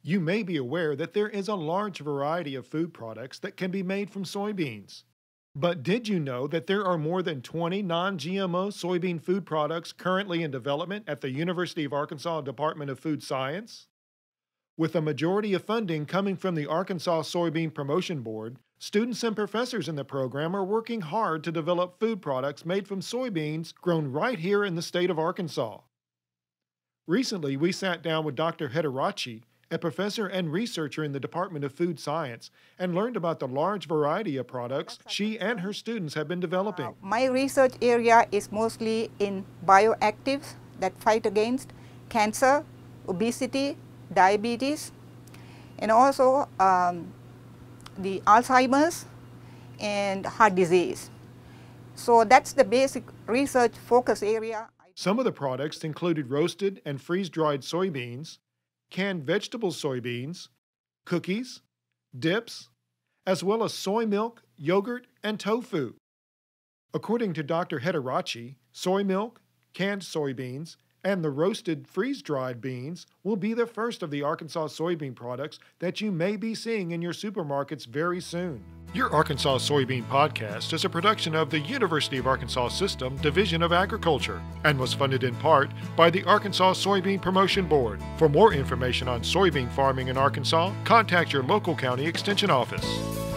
You may be aware that there is a large variety of food products that can be made from soybeans. But did you know that there are more than 20 non-GMO soybean food products currently in development at the University of Arkansas Department of Food Science? With a majority of funding coming from the Arkansas Soybean Promotion Board, students and professors in the program are working hard to develop food products made from soybeans grown right here in the state of Arkansas. Recently, we sat down with Dr. Hettiarachchy, a professor and researcher in the Department of Food Science, and learned about the large variety of products she and her students have been developing. My research area is mostly in bioactives that fight against cancer, obesity, diabetes, and also the Alzheimer's and heart disease. So that's the basic research focus area. Some of the products included roasted and freeze-dried soybeans, canned vegetable soybeans, cookies, dips, as well as soy milk, yogurt, and tofu. According to Dr. Hettiarachchy, soy milk, canned soybeans, and the roasted freeze-dried beans will be the first of the Arkansas soybean products that you may be seeing in your supermarkets very soon. Your Arkansas Soybean Podcast is a production of the University of Arkansas System Division of Agriculture and was funded in part by the Arkansas Soybean Promotion Board. For more information on soybean farming in Arkansas, contact your local county extension office.